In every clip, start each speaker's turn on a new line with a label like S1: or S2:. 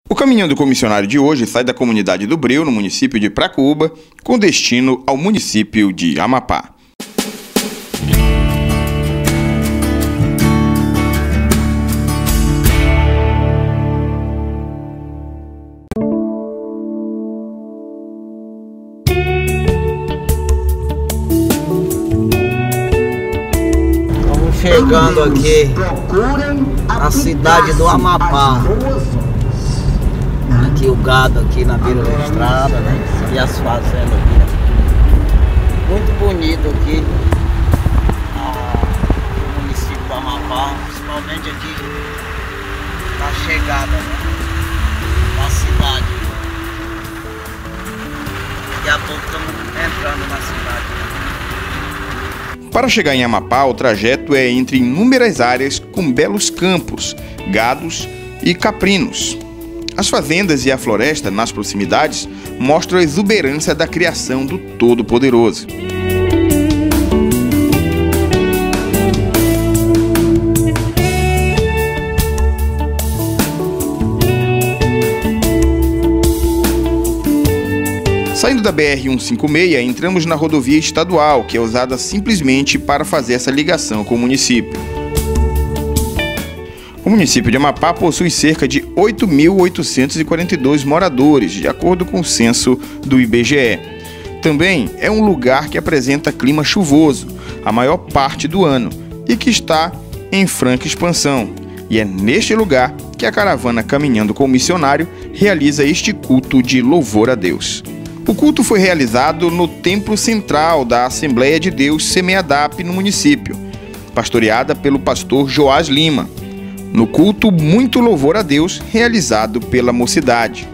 S1: O caminhão do comissionário de hoje sai da comunidade do Breu, no município de Pracuúba, com destino ao município de Amapá.
S2: Estamos chegando aqui na cidade do Amapá. Aqui o gado aqui na beira da estrada, né? E as fazendas aqui. Muito bonito aqui no município do Amapá, principalmente aqui na chegada, né, da cidade. Daqui a pouco estamos entrando na cidade.
S1: Para chegar em Amapá, o trajeto é entre inúmeras áreas com belos campos, gados e caprinos. As fazendas e a floresta nas proximidades mostram a exuberância da criação do Todo-Poderoso. Saindo da BR-156, entramos na rodovia estadual, que é usada simplesmente para fazer essa ligação com o município. O município de Amapá possui cerca de 8.842 moradores, de acordo com o censo do IBGE. Também é um lugar que apresenta clima chuvoso a maior parte do ano e que está em franca expansão. E é neste lugar que a caravana Caminhando com o Missionário realiza este culto de louvor a Deus. O culto foi realizado no Templo Central da Assembleia de Deus Semeadap, no município, pastoreada pelo pastor Joás Lima. No culto, muito louvor a Deus realizado pela mocidade.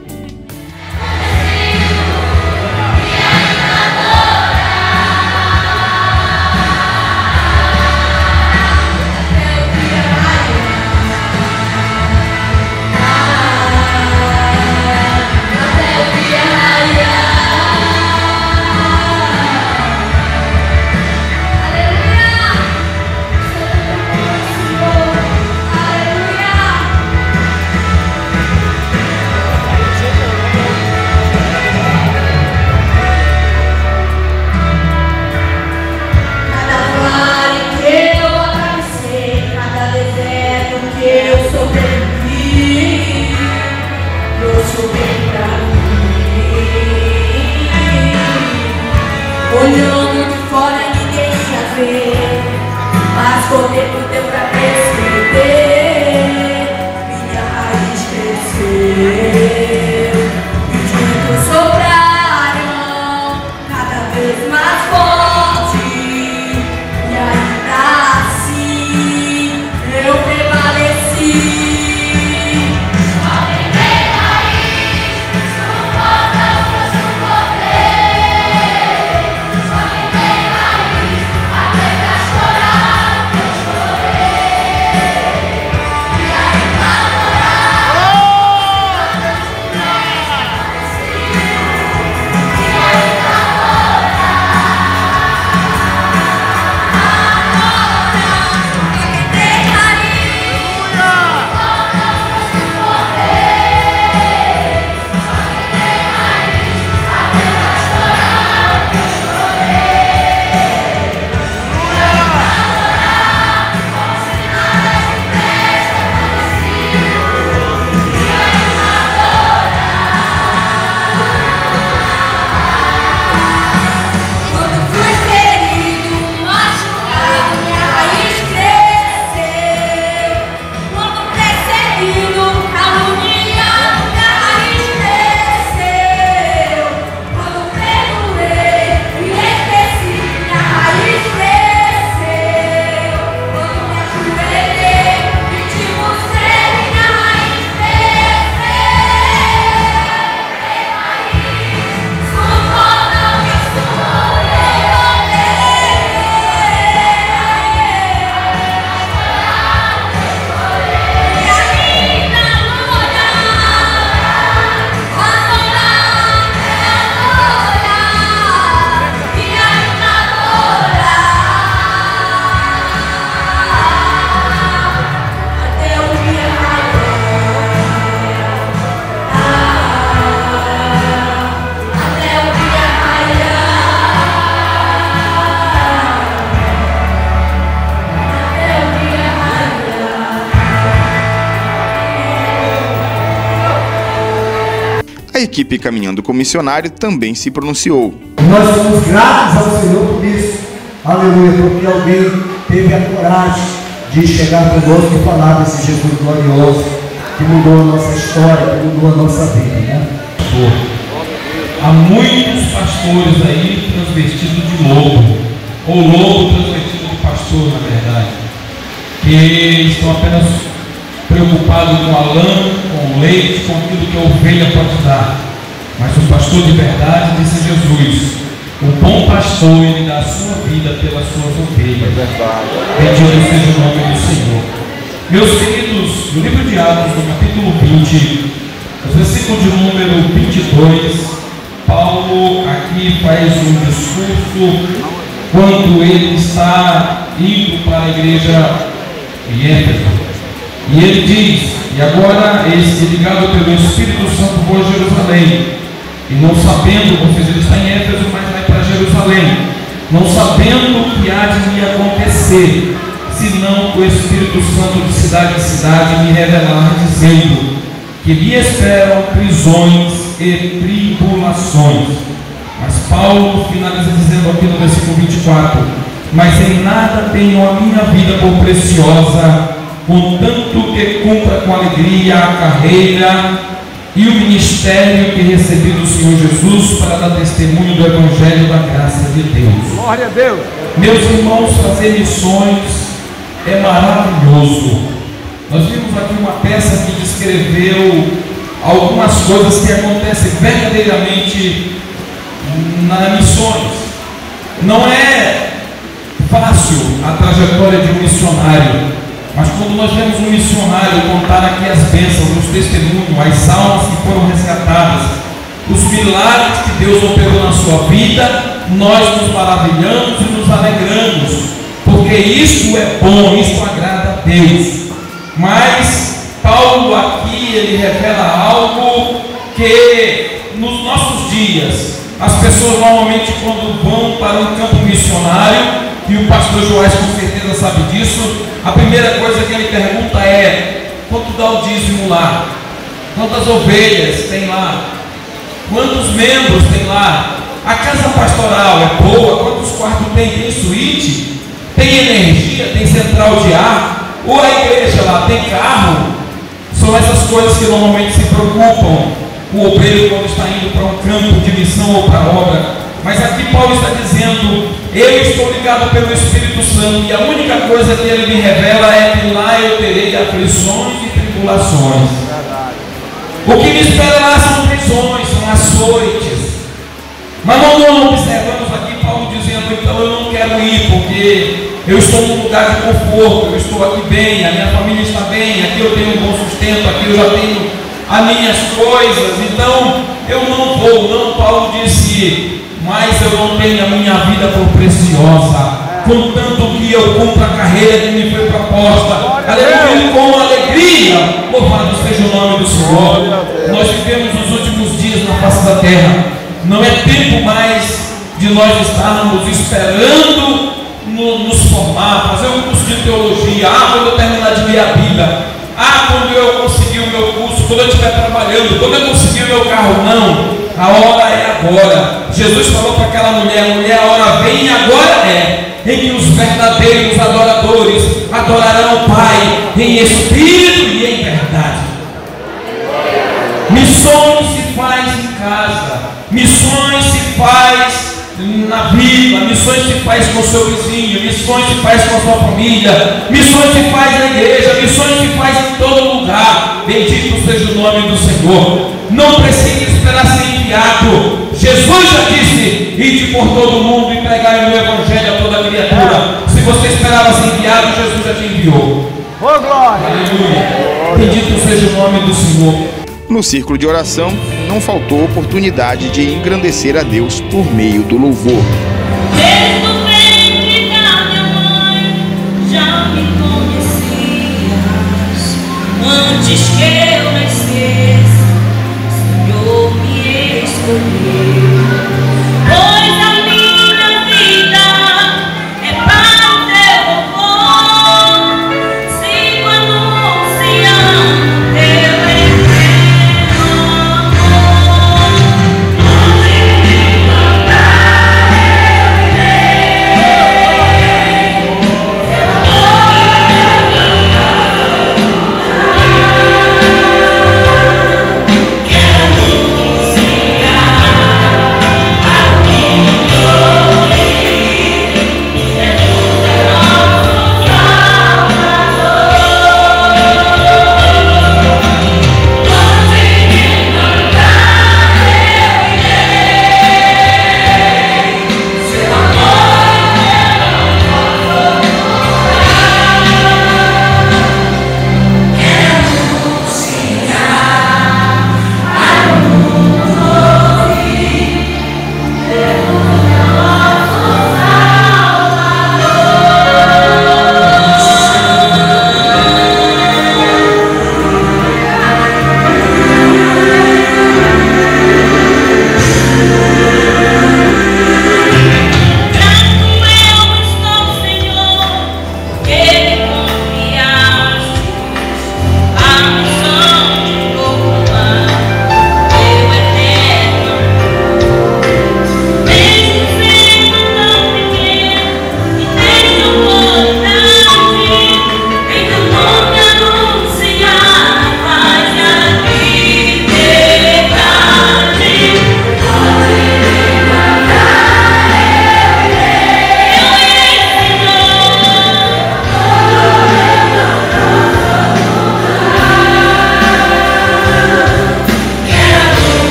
S1: equipe Caminhando com Missionário também se pronunciou.
S3: Nós somos gratos ao Senhor por isso, aleluia, porque alguém teve a coragem de chegar conosco e falar desse Jesus glorioso, que mudou a nossa história, que mudou a nossa vida, né?
S4: Há muitos pastores aí transvestidos de lobo, ou lobo transvestido de pastor, na verdade, que estão apenas preocupados com a lã, com o leite, com aquilo que a ovelha pode dar. Mas o pastor de verdade, disse Jesus, o bom pastor, ele dá a sua vida pelas suas ovelhas. Bendito seja o nome do Senhor. Meus queridos, no livro de Atos, no capítulo 20, no versículo de número 22, Paulo aqui faz um discurso quando ele está indo para a igreja de Éfeso. E ele diz: e agora, eis-que ligado pelo Espírito Santo vou a Jerusalém, e não sabendo, ou seja, ele está em Éfeso, mas vai para Jerusalém, não sabendo o que há de me acontecer, senão o Espírito Santo de cidade em cidade me revelar, dizendo que lhe esperam prisões e tribulações. Mas Paulo finaliza dizendo aqui no versículo 24: mas em nada tenho a minha vida por preciosa, contanto que cumpra com alegria a carreira e o ministério que recebi do Senhor Jesus para dar testemunho do Evangelho da graça de Deus.
S3: Glória a Deus!
S4: Meus irmãos, fazer missões é maravilhoso. Nós vimos aqui uma peça que descreveu algumas coisas que acontecem verdadeiramente nas missões. Não é fácil a trajetória de um missionário, mas quando nós vemos um missionário contar aqui as bênçãos, os testemunhos, as almas que foram resgatadas, os milagres que Deus operou na sua vida, nós nos maravilhamos e nos alegramos, porque isto é bom, isto agrada a Deus. Mas Paulo aqui, ele revela algo que nos nossos dias, as pessoas normalmente quando vão para um campo missionário, e o pastor Joás com certeza sabe disso, a primeira coisa que ele pergunta é: quanto dá o dízimo lá? Quantas ovelhas tem lá? Quantos membros tem lá? A casa pastoral é boa? Quantos quartos tem? Tem suíte? Tem energia? Tem central de ar? Ou a igreja lá tem carro? São essas coisas que normalmente se preocupam o obreiro quando está indo para um campo de missão ou para obra. Mas aqui Paulo está dizendo: eu estou ligado pelo Espírito Santo, e a única coisa que ele me revela é que lá eu terei aflições e tribulações. O que me espera lá são prisões, são açoites. Mas não observamos aqui Paulo dizendo: então eu não quero ir, porque eu estou num lugar de conforto, eu estou aqui bem, a minha família está bem, aqui eu tenho um bom sustento, aqui eu já tenho as minhas coisas, então eu não vou. Não, Paulo disse: mas eu não tenho a minha vida por preciosa, contanto que eu cumpra a carreira que me foi proposta, aleluia, com alegria, louvado seja o nome do Senhor. Nós vivemos os últimos dias na face da terra, não é tempo mais de nós estarmos esperando nos formar, fazer um curso de teologia, quando eu terminar de ler a Bíblia, quando eu conseguir o meu curso, quando eu estiver trabalhando, quando eu conseguir o meu carro. Não, a hora é agora. Jesus falou para aquela mulher: mulher, a hora vem e agora é, em que os verdadeiros adoradores adorarão o Pai em espírito e em verdade. Missões se faz em casa, missões se faz na vida, missões se faz com o seu vizinho, missões se faz com a sua família, missões se faz na igreja, missões se faz em todo lugar. Bendito seja o nome do Senhor. Não precisa esperar ser enviado. Jesus já disse: ide por todo o mundo e pregai o meu evangelho a toda criatura. Se você esperava ser enviado, Jesus já te enviou.
S3: Oh, glória!
S4: Aleluia! Bendito seja o nome do Senhor.
S1: No círculo de oração, não faltou oportunidade de engrandecer a Deus por meio do louvor.
S5: Desde o ventre da minha mãe, já me conhecias. Antes que eu nascesse, o Senhor me escolheu. Pois a minha vida é para o teu louvor. Sigo anunciando teu eterno amor.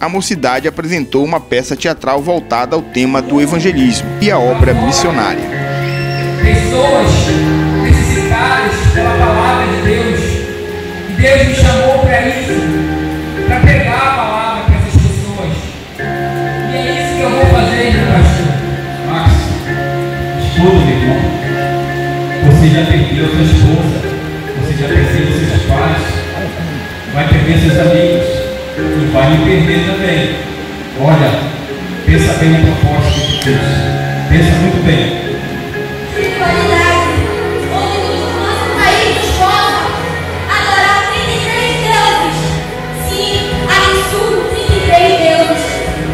S1: a mocidade apresentou uma peça teatral voltada ao tema do evangelismo e a obra missionária.
S4: Pessoas necessitadas pela palavra de Deus, e Deus me chamou para isso, para pegar a palavra para essas pessoas. E é isso que eu vou fazer, meu pastor. Max, escuta, meu irmão. Você já perdeu sua esposa, você já perdeu seus pais, vai perder seus amigos e vai me perder também. Olha, pensa bem na proposta de Deus. Pensa muito bem.
S5: Espiritualidade, onde nos nosso país nos possa adorar 33 deuses. Sim, absurdo, 33 deuses.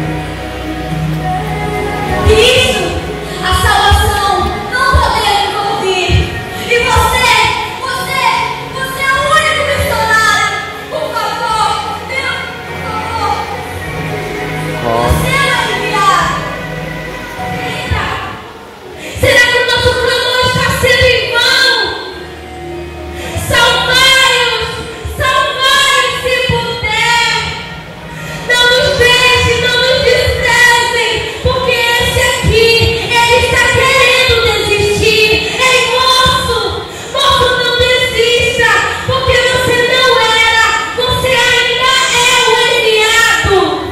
S5: Cristo, a salvação, não podemos ouvir. E você é o único missionário. Por favor, Deus, por favor. Você vai enviar. Eita. Será que o nosso clamor está sendo em vão? Salvai-os se puder. Não nos deixe, não nos desprezem, porque esse aqui, ele está querendo desistir. Ei, moço, não desista, porque você não era, você ainda é o enviado.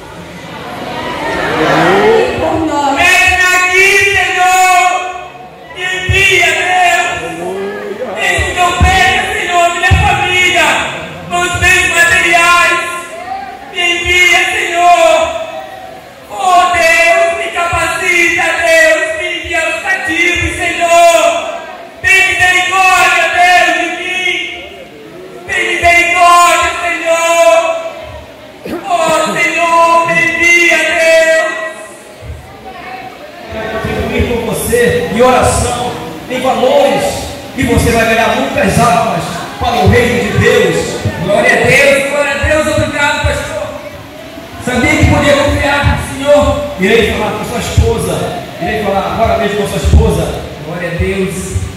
S5: Por nós.
S6: Vem aqui, Senhor, envia, Deus, esse meu bem, Senhor, minha família, os bens materiais, me envia, Senhor, oh Deus, me capacita, Deus, me envia os cativos, Senhor, tem misericórdia, Deus, de mim, tem misericórdia, Senhor, oh Senhor, me envia, Deus.
S3: Contribuir com você em oração, em valores, e você vai ganhar muitas almas para o reino de Deus.
S4: Glória a Deus, obrigado, pastor.
S3: Sabia que podia confiar no Senhor? Irei falar com sua esposa, irei falar agora mesmo com sua esposa.
S4: Glória a Deus.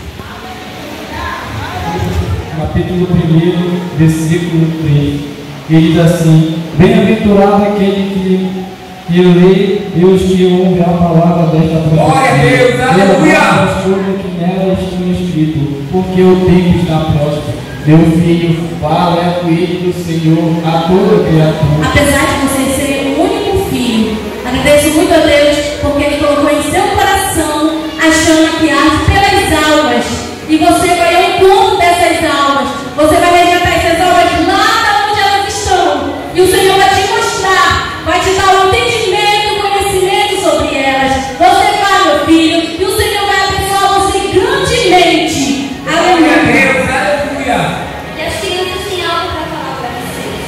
S7: Capítulo 1, versículo 3. Ele diz assim: Bem-aventurado aquele que lê e os que ouvem a palavra desta profecia.
S4: Glória a Deus, aleluia.
S7: As coisas que nela estão escritas, porque o tempo está próximo. Meu filho, fala é o coelho do Senhor a toda criatura.
S5: Apesar de você ser o único filho, agradeço muito a Deus porque Ele colocou em seu coração a chama que arde pelas almas. E você vai ao encontro dessas almas. Você vai resgatar essas almas lá onde elas estão. E o Senhor vai te mostrar, vai te dar o entendimento, o conhecimento sobre elas. Você vai, meu filho, e o Senhor vai abençoar você grandemente.
S4: Glória a
S5: Aleluia.
S4: Deus, aleluia.
S5: E as crianças têm algo para falar para vocês.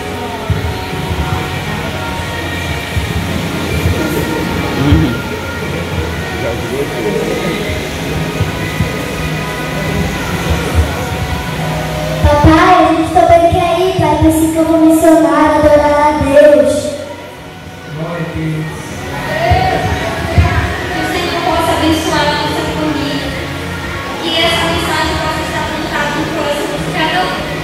S8: Papai, a gente também quer ir para esse campo missionário, adorar a Deus.
S4: Glória a Deus.
S5: Que o Senhor possa abençoar a nossa família. Que essa mensagem possa estar plantada no coração de cada um.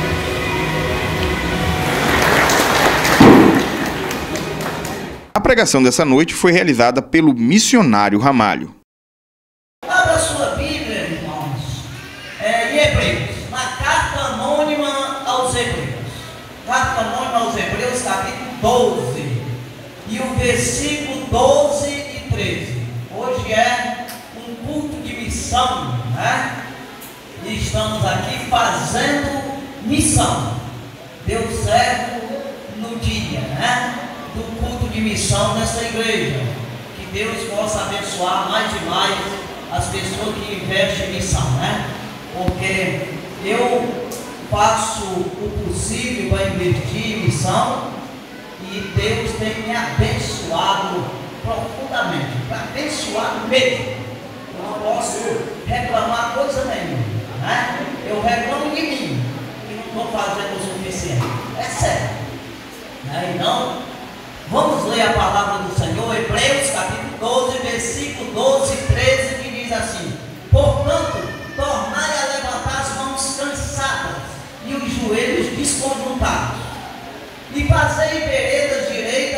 S1: A pregação dessa noite foi realizada pelo missionário Ramalho.
S2: Abra sua Bíblia, irmãos, em Hebreus, na carta anônima aos Hebreus. Carta anônima aos Hebreus, capítulo 12, e o versículo 12 e 13. Hoje é um culto de missão, né? E estamos aqui fazendo missão. Deu certo no dia, né? Do culto de missão nessa igreja. Que Deus possa abençoar mais e mais as pessoas que investem em missão, né? Porque eu faço o possível para investir em missão e Deus tem me abençoado profundamente, abençoado mesmo. Eu não posso reclamar coisa nenhuma, né? Eu reclamo de mim, que não estou fazendo o suficiente. É sério. Né? Então, vamos ler a palavra do Senhor, Hebreus capítulo 12, versículo 12 e 13, que diz assim: Portanto, tornai a levantar as mãos cansadas e os joelhos desconjuntados, e fazei veredas direitas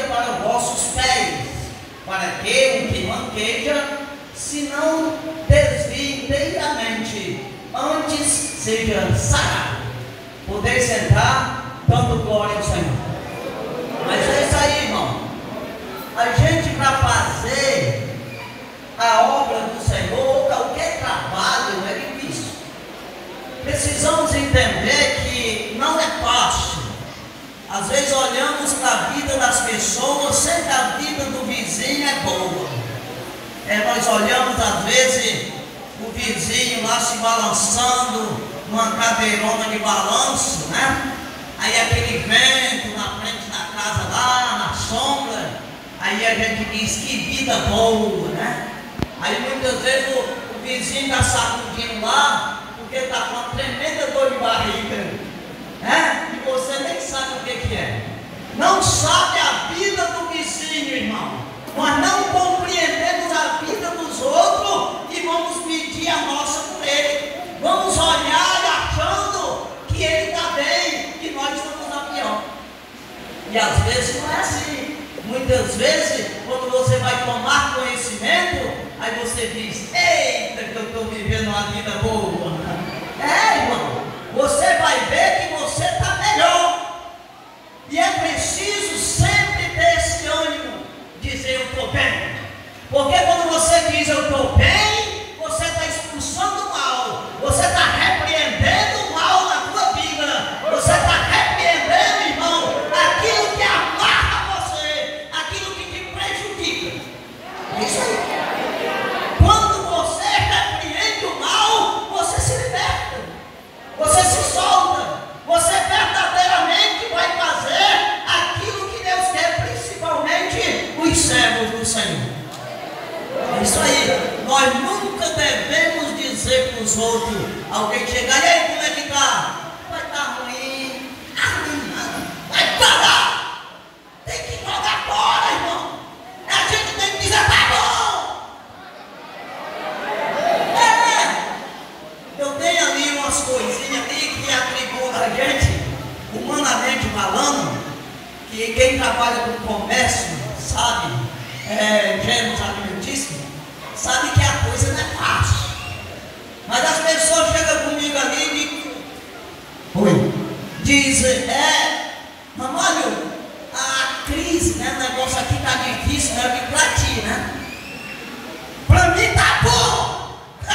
S2: esteja sarado. Poder sentar, dando glória ao Senhor. Mas é isso aí, irmão. A gente, para fazer a obra do Senhor, qualquer trabalho é difícil. Precisamos entender que não é fácil. Às vezes olhamos para a vida das pessoas, sempre a vida do vizinho é boa. Nós olhamos às vezes o vizinho lá se balançando numa cadeirona de balanço, né? Aí aquele vento na frente da casa lá, na sombra, aí a gente diz que vida boa, né? Aí muitas vezes o vizinho está sacudindo lá, porque está com uma tremenda dor de barriga, né? E você nem sabe o que é. Não sabe a vida do vizinho, irmão. Nós não compreendemos a vida dos outros e vamos pedir a nossa por ele. Vamos olhar achando que ele está bem, que nós estamos na pior. E às vezes não é assim. Muitas vezes, quando você vai tomar conhecimento, aí você diz: eita, que eu estou vivendo uma vida boa. Irmão, você vai ver que você está melhor. E é preciso sempre ter esse ânimo, dizer eu estou bem. Porque quando você diz eu estou bem, você está expulsando o mal, você está repreendendo o mal na tua vida, você está repreendendo, irmão, aquilo que amarra você, aquilo que te prejudica. É isso aí. Quando você repreende o mal, você se liberta, você se solta, você verdadeiramente vai fazer aquilo que Deus quer, principalmente os servos do Senhor. É isso aí. Nós nunca devemos dizer para os outros, alguém chegar, e aí, como é que está? Vai estar ruim, vai parar, tem que jogar fora, irmão. A gente tem que dizer, tá bom. Eu tenho ali umas coisinhas ali que atribuem a gente, humanamente falando, que quem trabalha com comércio, sabe, gêmeos alimentícios, sabe que a coisa não é fácil. Mas as pessoas chegam comigo ali e dizem, Mamãe, a crise, né, o negócio aqui está difícil, né, eu digo pra ti, né? Pra mim tá bom.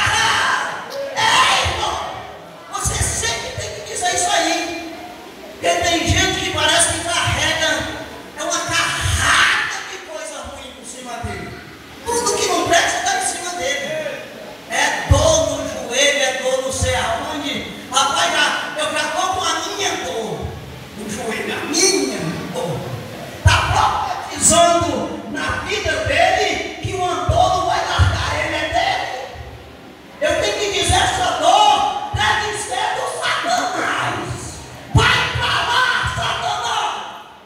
S2: Irmão, você sempre tem que dizer isso aí. Porque tem gente que parece que carrega uma carrada de coisa ruim por cima dele. Tudo que não presta está em cima dele. É dor no joelho, é dor não sei aonde. Rapaz, eu já estou com a minha dor no joelho, a minha dor. Está profetizando na vida dele que uma dor não vai largar ele, é dele. Eu tenho que dizer, essa dor deve ser do Satanás. Vai para lá, Satanás.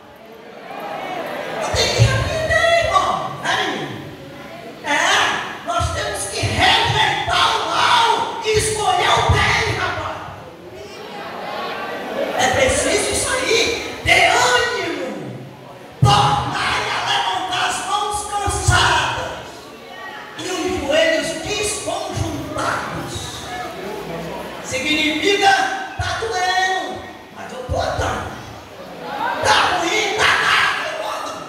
S2: Eu tenho que aprender, irmão. Nós temos que rejeitar o mal e escolher o bem, rapaz. É preciso isso aí, ter ânimo, tornar a levantar as mãos cansadas e os joelhos desconjuntados. Significa, tá doendo, mas eu estou andando. Tá ruim, tá nada, eu ando.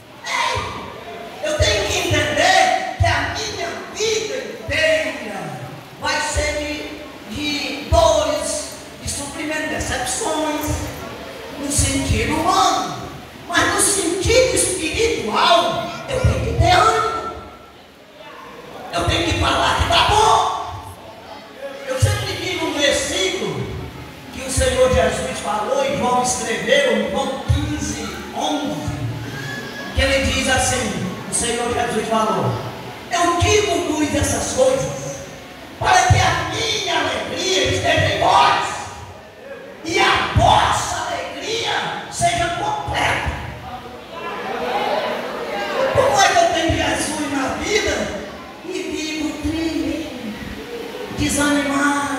S2: Eu tenho que entender que a minha vida inteira vai ser de dores, de sofrimento, decepções, no sentido humano. Mas no sentido espiritual, eu tenho que ter ânimo. Eu tenho que falar que tá bom. Eu sempre digo um versículo que o Senhor Jesus falou e João escreveu em João 15, 11, que ele diz assim, o Senhor Jesus falou: eu digo-vos essas coisas para que a minha alegria esteja em vós e a vossa alegria seja completa. Como é que eu tenho Jesus na vida e vivo triste, desanimado?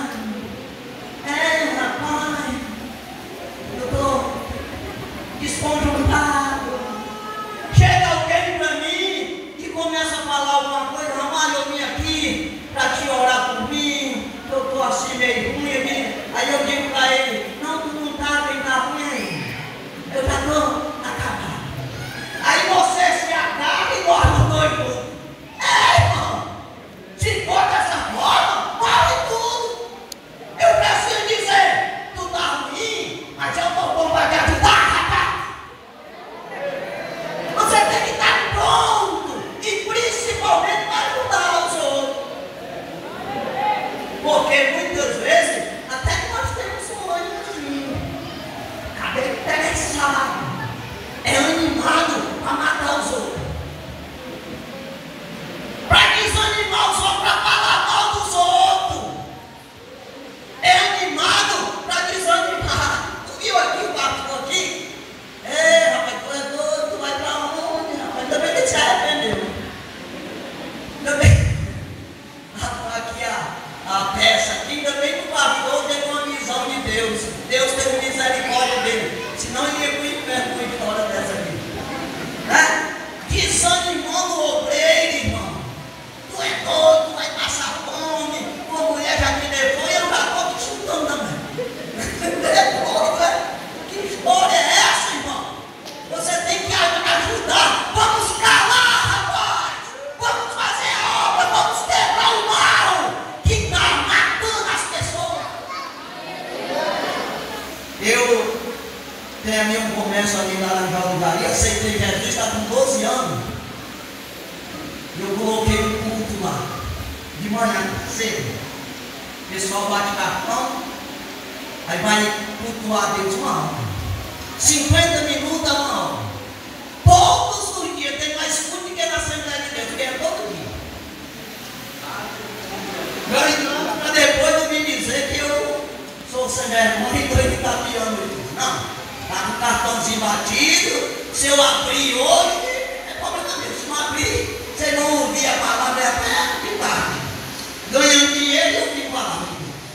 S2: Rapaz, eu estou desconjuntado. Chega alguém para mim e começa a falar alguma coisa, Ramalho, eu vim aqui para te orar por mim, eu estou assim meio ruim aqui. Aí eu aceitei Jesus, está com 12 anos. Eu coloquei um culto lá, de manhã, cedo. O pessoal bate cartão, aí vai cultuar Deus uma hora. 50 minutos a uma hora. Todos os dias, tem mais culto que na Assembleia de Deus, porque é todo dia. Para depois não me dizer que eu sou sem vergonha e estou itapiando. Não, está com o cartãozinho batido. Se eu abrir hoje, é problema meu. Se não abrir, você não ouvir a palavra, é de tarde. Ganhando dinheiro, eu fico falando.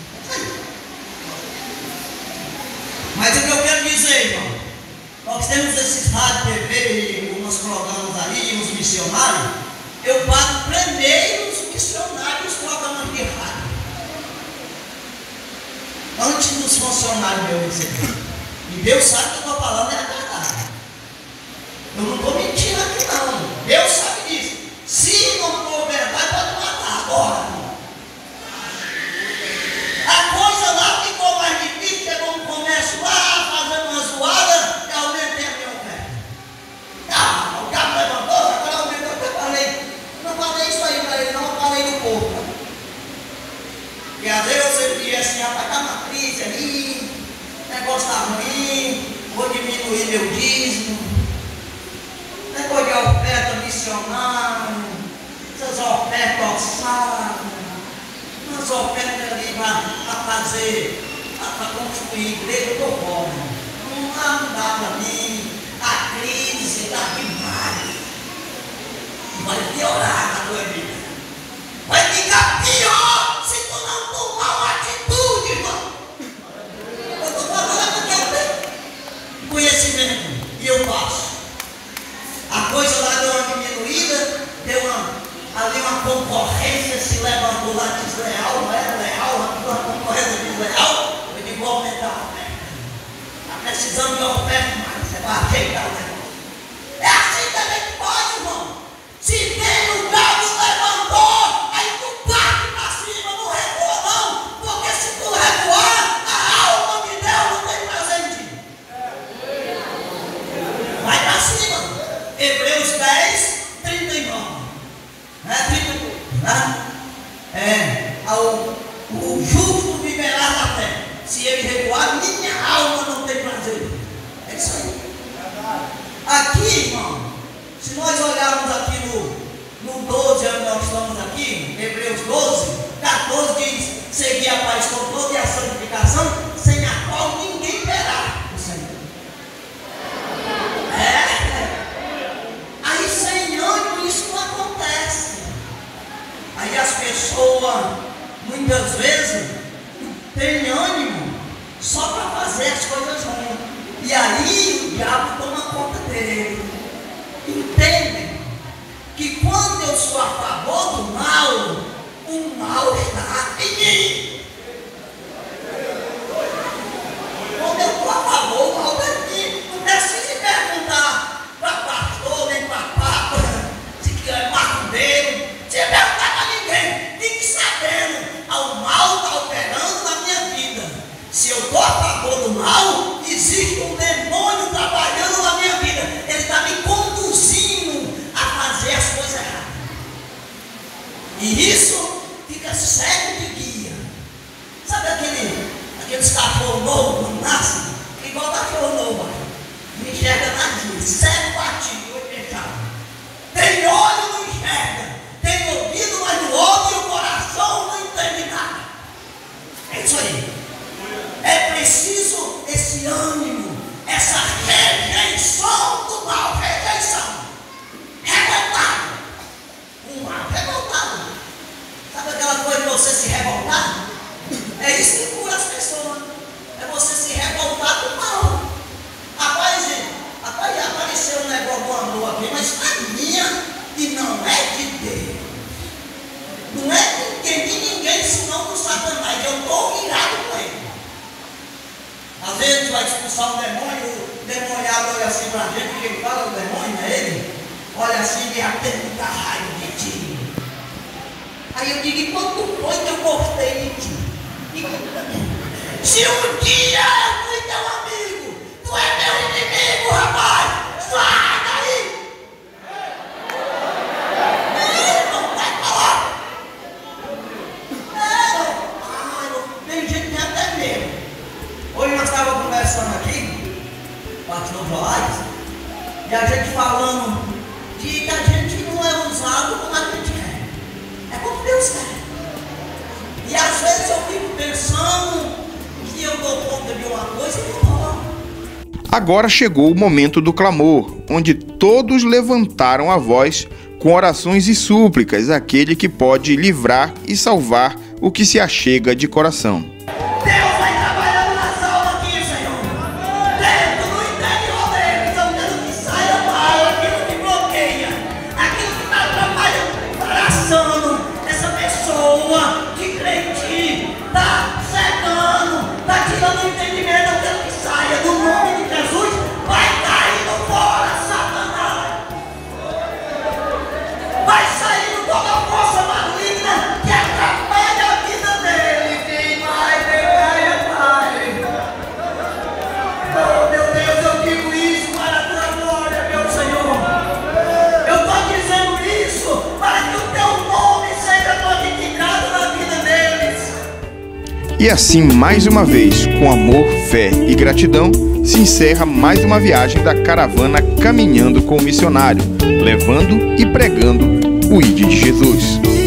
S2: Mas o que eu quero dizer, irmão, nós temos esses rádio, TV e uns programas aí, uns missionários. Eu pago primeiro os missionários, os programas de rádio, antes dos funcionários meus receber. E Deus sabe que eu estou falando é a verdade. Eu não estou mentindo aqui não. Deus sabe disso. Se não for verdade, pode matar agora. A coisa lá ficou mais difícil, chegou no comércio lá, fazendo uma zoada, e aumentei a minha oferta. O cabo levantou, agora eu aumentei, eu falei, não falei isso aí para ele, não, eu falei do povo. E às vezes você via assim, vai dar uma crise ali, o negócio está ruim, vou diminuir meu dízimo, negócio de oferta missionária, essas ofertas orçadas, umas ofertas ali para fazer, para construir igreja, eu estou fora. Não dá para mim, a crise está demais. Vai piorar na tua vida. Vai ficar pior se tu não tomar uma atitude, irmão. Eu estou falando que eu tenho conhecimento e eu faço. A coisa lá deu uma diminuída, deu ali uma concorrência, se levantou lá desleal, não era leal, uma concorrência desleal. Eu digo, vou aumentar a oferta. Está precisando de oferta mais, você vai ajeitar o negócio. É assim também que pode, irmão. Se vem o gado levantou, aí tu parte para cima, não recua não, porque se tu recuar, a alma de Deus não tem prazer em ti. Vai para cima. Hebreus 10, 39. O justo viverá da fé. Se ele recuar, minha alma não tem prazer. É isso aí. Aqui, irmão, se nós olharmos aqui no 12, onde nós estamos aqui, Hebreus 12, 14 diz: seguir a paz com toda e a santificação, sem a qual ninguém verá o Senhor. Aí sem ânimo isso não acontece. Aí as pessoas muitas vezes têm ânimo só para fazer as coisas ruins. E aí o diabo toma conta dele. Entendem que quando eu sou a favor do mal, o mal está em mim. Quando eu estou a favor, o mal está em mim. Não precisa perguntar para pastor, nem para papa, se é macumbeiro, se perguntar para ninguém. Fique sabendo, o mal está operando na minha vida. Se eu estou a favor do mal, existe um demônio trabalhando na minha vida. Ele está me conduzindo a fazer as coisas erradas. E isso fica cego de guia. Sabe aqueles cachorros novos quando nascem? Igual cachorro novo, não enxerga nadinha, cego batido, olho fechado. Tem olho, não enxerga. Tem ouvido, mas não ouve, e o coração não entende nada. É isso aí. É preciso esse ânimo, essa rejeição do mal, rejeição. Revoltado. Um mal revoltado. Sabe aquela coisa de você se revoltar? É isso que cura as pessoas. É você se revoltar do mal. Rapaz, apareceu um negócio do amor aqui, mas é minha e não é de Deus. Não é de ninguém, senão do Satanás. Eu estou irado com ele. Às vezes vai expulsar um demônio, o demoniado olha assim para a gente, que ele fala, o demônio é ele, olha assim e tem muita raiva de ti. Aí eu digo, e quanto foi que eu gostei de ti? Se um dia eu fui teu amigo, tu é meu inimigo, rapaz, sai! falando de que a gente não é usado como a gente quer. É como Deus quer. E às vezes eu fico pensando que eu dou conta de uma coisa e não dou.
S1: Agora chegou o momento do clamor, onde todos levantaram a voz com orações e súplicas àquele que pode livrar e salvar o que se achega de coração.
S2: Deus vai trabalhando nas almas aqui, Senhor. Dentro do interior deles, eu quero que saia mal aquilo que bloqueia, aquilo que está atrapalhando, traçando essa pessoa que crê em Ti, está cegando, está tirando o entendimento. Eu quero que saia do nome de Jesus, vai caindo fora, Satanás. Vai saindo toda a força maligna que atrapalha a vida dele. Quem vai pegar é Pai. Oh, meu Deus, eu digo isso para a tua glória, meu Senhor. Eu estou dizendo isso para que o teu nome seja glorificado na vida deles.
S1: E assim, mais uma vez, com amor, fé e gratidão, se encerra mais uma viagem da caravana Caminhando com o Missionário, levando e pregando o ID de Jesus.